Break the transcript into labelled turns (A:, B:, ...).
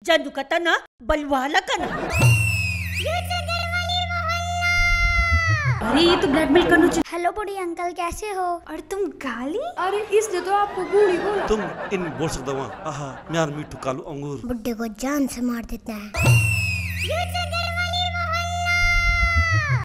A: जंदू का ना बलवाला का ना।
B: अरे ये तो ब्लैकमेल करना चाहिए।
C: हेलो बूढ़ी अंकल, कैसे हो?
B: और तुम गाली? अरे इसने तो आपको बूढ़ी बोला।
D: तुम इन बोल सकता हूँ। आहा म्यार मीठू कालू अंगूर।
C: बुड्ढे को जान से मार देता है।